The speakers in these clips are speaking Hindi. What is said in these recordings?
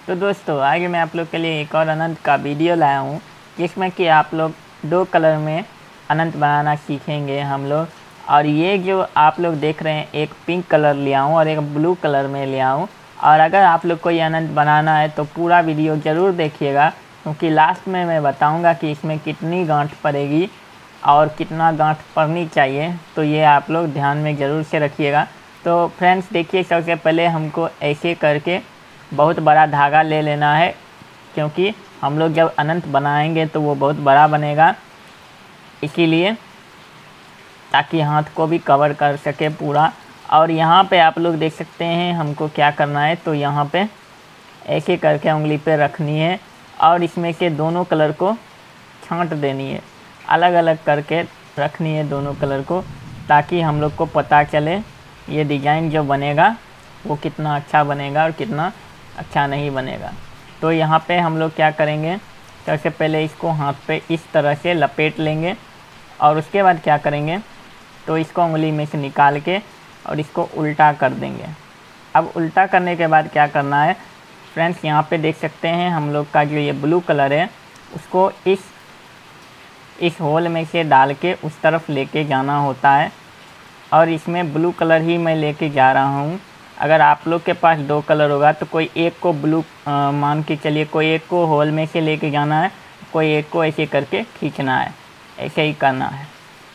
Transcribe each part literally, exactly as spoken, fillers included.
तो दोस्तों आज मैं आप लोग के लिए एक और अनंत का वीडियो लाया हूँ जिसमें कि आप लोग दो कलर में अनंत बनाना सीखेंगे हम लोग। और ये जो आप लोग देख रहे हैं एक पिंक कलर लिया हूँ और एक ब्लू कलर में लिया हूँ। और अगर आप लोग को ये अनंत बनाना है तो पूरा वीडियो ज़रूर देखिएगा, क्योंकि लास्ट में मैं बताऊँगा कि इसमें कितनी गांठ पड़ेगी और कितना गांठ पड़नी चाहिए, तो ये आप लोग ध्यान में ज़रूर से रखिएगा। तो फ्रेंड्स देखिए, सबसे पहले हमको ऐसे करके बहुत बड़ा धागा ले लेना है, क्योंकि हम लोग जब अनंत बनाएंगे तो वो बहुत बड़ा बनेगा, इसीलिए ताकि हाथ को भी कवर कर सके पूरा। और यहाँ पे आप लोग देख सकते हैं हमको क्या करना है, तो यहाँ पे ऐसे करके उंगली पे रखनी है और इसमें से दोनों कलर को छांट देनी है, अलग अलग करके रखनी है दोनों कलर को, ताकि हम लोग को पता चले ये डिज़ाइन जो बनेगा वो कितना अच्छा बनेगा और कितना अच्छा नहीं बनेगा। तो यहाँ पे हम लोग क्या करेंगे, सबसे पहले इसको हाथ पे इस तरह से लपेट लेंगे और उसके बाद क्या करेंगे, तो इसको उंगली में से निकाल के और इसको उल्टा कर देंगे। अब उल्टा करने के बाद क्या करना है फ्रेंड्स, यहाँ पे देख सकते हैं हम लोग का जो ये ब्लू कलर है उसको इस इस होल में से डाल के उस तरफ लेके जाना होता है। और इसमें ब्लू कलर ही मैं लेके जा रहा हूँ। अगर आप लोग के पास दो कलर होगा तो कोई एक को ब्लू मान के चलिए, कोई एक को होल में से लेके जाना है, कोई एक को ऐसे करके खींचना है, ऐसे ही करना है।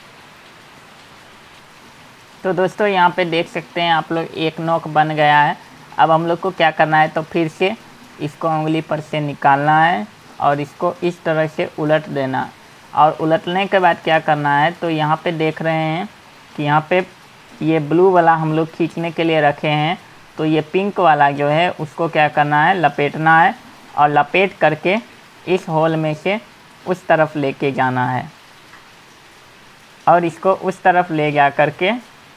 तो दोस्तों यहाँ पे देख सकते हैं आप लोग एक नोक बन गया है। अब हम लोग को क्या करना है, तो फिर से इसको उंगली पर से निकालना है और इसको इस तरह से उलट देना। और उलटने के बाद क्या करना है, तो यहाँ पे देख रहे हैं कि यहाँ पे ये ब्लू वाला हम लोग खींचने के लिए रखे हैं, तो ये पिंक वाला जो है उसको क्या करना है, लपेटना है और लपेट करके इस होल में से उस तरफ लेके जाना है और इसको उस तरफ ले जा करके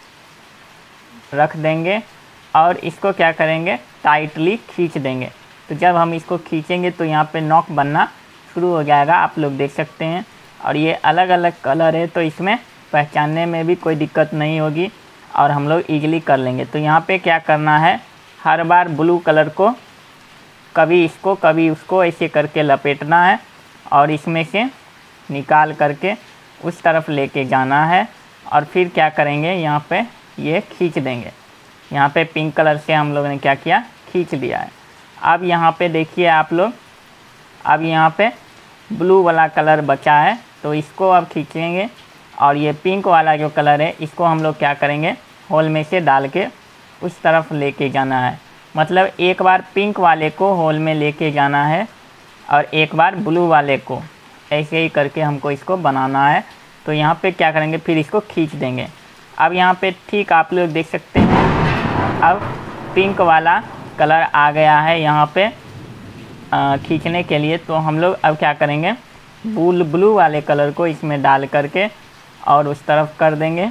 रख देंगे और इसको क्या करेंगे, टाइटली खींच देंगे। तो जब हम इसको खींचेंगे तो यहाँ पे नॉक बनना शुरू हो जाएगा, आप लोग देख सकते हैं। और ये अलग अलग कलर है तो इसमें पहचानने में भी कोई दिक्कत नहीं होगी और हम लोग ईजिली कर लेंगे। तो यहाँ पे क्या करना है, हर बार ब्लू कलर को कभी इसको कभी उसको ऐसे करके लपेटना है और इसमें से निकाल करके उस तरफ लेके जाना है और फिर क्या करेंगे, यहाँ पे ये खींच देंगे। यहाँ पे पिंक कलर से हम लोगों ने क्या किया, खींच दिया है। अब यहाँ पे देखिए आप लोग, अब यहाँ पे ब्लू वाला कलर बचा है तो इसको अब खींचेंगे और ये पिंक वाला जो कलर है इसको हम लोग क्या करेंगे, होल में से डाल के उस तरफ लेके जाना है। मतलब एक बार पिंक वाले को होल में लेके जाना है और एक बार ब्लू वाले को, ऐसे ही करके हमको इसको बनाना है। तो यहाँ पे क्या करेंगे, फिर इसको खींच देंगे। अब यहाँ पे ठीक आप लोग देख सकते हैं अब पिंक वाला कलर आ गया है यहाँ पे खींचने के लिए। तो हम लोग अब क्या करेंगे, ब्लू ब्लू वाले कलर को इसमें डाल करके और उस तरफ कर देंगे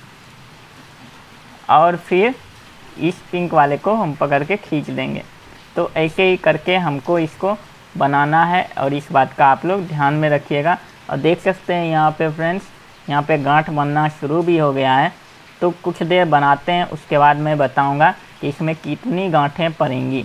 और फिर इस पिंक वाले को हम पकड़ के खींच देंगे। तो ऐसे ही करके हमको इसको बनाना है और इस बात का आप लोग ध्यान में रखिएगा। और देख सकते हैं यहाँ पे फ्रेंड्स, यहाँ पे गांठ बनना शुरू भी हो गया है। तो कुछ देर बनाते हैं, उसके बाद मैं बताऊँगा कि इसमें कितनी गांठें पड़ेंगी।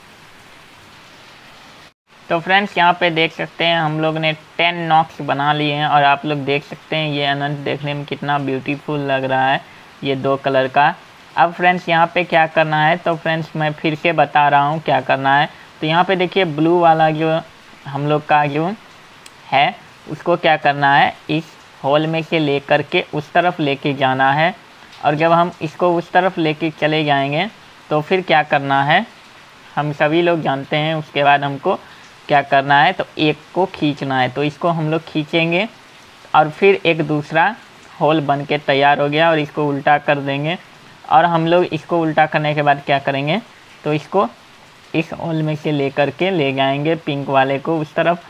तो फ्रेंड्स यहाँ पे देख सकते हैं हम लोग ने टेन नॉक्स बना लिए हैं और आप लोग देख सकते हैं ये अनंत देखने में कितना ब्यूटीफुल लग रहा है, ये दो कलर का। अब फ्रेंड्स यहाँ पे क्या करना है, तो फ्रेंड्स मैं फिर से बता रहा हूँ क्या करना है। तो यहाँ पे देखिए ब्लू वाला जो हम लोग का जो है उसको क्या करना है, इस होल में से ले करके उस तरफ लेके जाना है। और जब हम इसको उस तरफ लेके चले जाएंगे तो फिर क्या करना है, हम सभी लोग जानते हैं उसके बाद हमको क्या करना है, तो एक को खींचना है। तो इसको हम लोग खींचेंगे और फिर एक दूसरा होल बन के तैयार हो गया और इसको उल्टा कर देंगे। और हम लोग इसको उल्टा करने के बाद क्या करेंगे, तो इसको इस होल में से ले करके ले जाएंगे पिंक वाले को उस तरफ।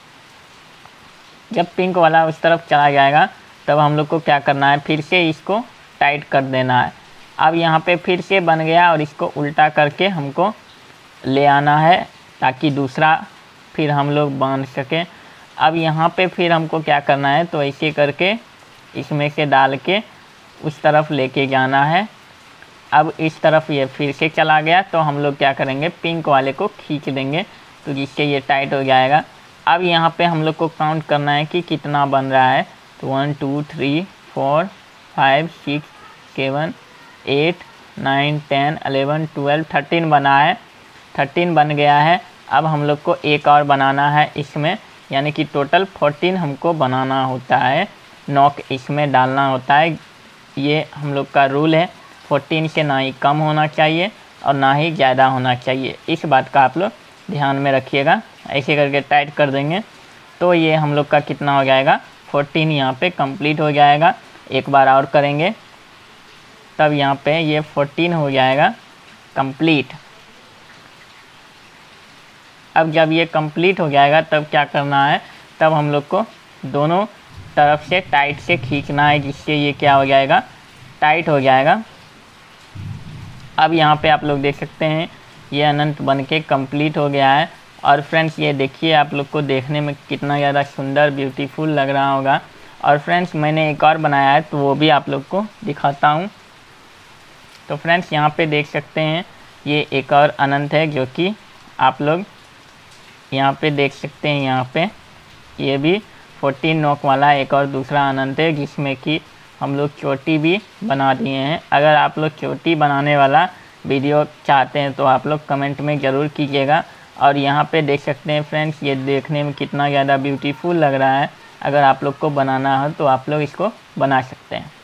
जब पिंक वाला उस तरफ चला जाएगा तब हम लोग को क्या करना है, फिर से इसको टाइट कर देना है। अब यहाँ पे फिर से बन गया और इसको उल्टा करके हमको ले आना है ताकि दूसरा फिर हम लोग बांध सकें। अब यहाँ पे फिर हमको क्या करना है, तो ऐसे करके इसमें से डाल के उस तरफ लेके जाना है अब इस तरफ ये फिर से चला गया, तो हम लोग क्या करेंगे, पिंक वाले को खींच देंगे तो जिससे ये टाइट हो जाएगा। अब यहाँ पे हम लोग को काउंट करना है कि कितना बन रहा है, तो one two three four five six seven eight nine ten eleven twelve thirteen बना है, थर्टीन बन गया है। अब हम लोग को एक और बनाना है इसमें, यानी कि टोटल फोर्टीन हमको बनाना होता है, नॉक इसमें डालना होता है। ये हम लोग का रूल है, फोर्टीन से ना ही कम होना चाहिए और ना ही ज़्यादा होना चाहिए, इस बात का आप लोग ध्यान में रखिएगा। ऐसे करके टाइट कर देंगे तो ये हम लोग का कितना हो जाएगा, फोर्टीन यहाँ पे कंप्लीट हो जाएगा। एक बार और करेंगे तब यहाँ पे ये फोर्टीन हो जाएगा कंप्लीट। अब जब ये कंप्लीट हो जाएगा तब क्या करना है, तब हम लोग को दोनों तरफ से टाइट से खींचना है, जिससे ये क्या हो जाएगा, टाइट हो जाएगा। अब यहाँ पे आप लोग देख सकते हैं ये अनंत बन के कम्प्लीट हो गया है। और फ्रेंड्स ये देखिए, आप लोग को देखने में कितना ज़्यादा सुंदर ब्यूटीफुल लग रहा होगा। और फ्रेंड्स मैंने एक और बनाया है तो वो भी आप लोग को दिखाता हूँ। तो फ्रेंड्स यहाँ पे देख सकते हैं ये एक और अनंत है, जो कि आप लोग यहाँ पे देख सकते हैं। यहाँ पे ये भी फोर्टीन नोक वाला एक और दूसरा अनंत है, जिसमें कि हम लोग चोटी भी बना दिए हैं। अगर आप लोग चोटी बनाने वाला वीडियो चाहते हैं तो आप लोग कमेंट में ज़रूर कीजिएगा। और यहाँ पे देख सकते हैं फ्रेंड्स, ये देखने में कितना ज़्यादा ब्यूटीफुल लग रहा है। अगर आप लोग को बनाना हो तो आप लोग इसको बना सकते हैं।